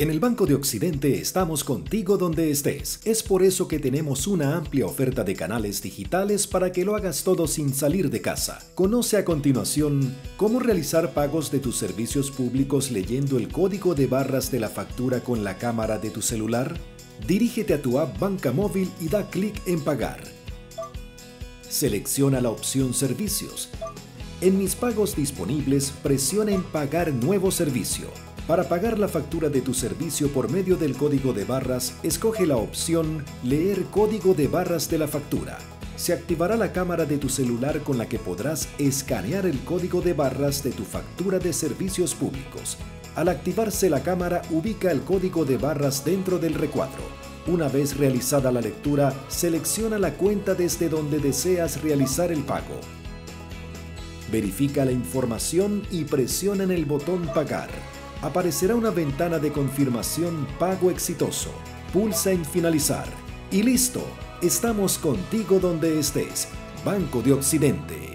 En el Banco de Occidente estamos contigo donde estés. Es por eso que tenemos una amplia oferta de canales digitales para que lo hagas todo sin salir de casa. Conoce a continuación cómo realizar pagos de tus servicios públicos leyendo el código de barras de la factura con la cámara de tu celular. Dirígete a tu app Banca Móvil y da clic en Pagar. Selecciona la opción Servicios. En Mis pagos disponibles, presiona en Pagar nuevo servicio. Para pagar la factura de tu servicio por medio del código de barras, escoge la opción Leer código de barras de la factura. Se activará la cámara de tu celular con la que podrás escanear el código de barras de tu factura de servicios públicos. Al activarse la cámara, ubica el código de barras dentro del recuadro. Una vez realizada la lectura, selecciona la cuenta desde donde deseas realizar el pago. Verifica la información y presiona en el botón Pagar. Aparecerá una ventana de confirmación Pago exitoso. Pulsa en Finalizar. Y listo, estamos contigo donde estés. Banco de Occidente.